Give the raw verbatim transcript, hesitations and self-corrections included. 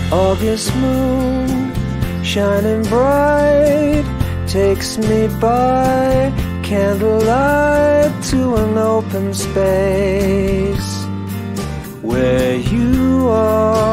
August moon, shining bright, takes me by candlelight to an open space where you are.